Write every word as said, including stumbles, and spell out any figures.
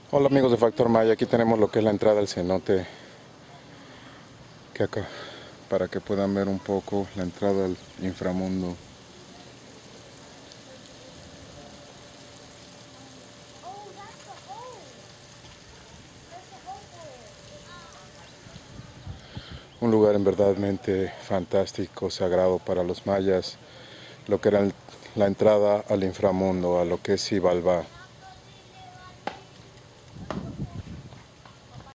Hola amigos de Factor Maya, aquí tenemos lo que es la entrada al cenote, que acá, para que puedan ver un poco la entrada al inframundo. Un lugar en verdaderamente fantástico, sagrado para los mayas, lo que era la entrada al inframundo, a lo que es Xibalbá.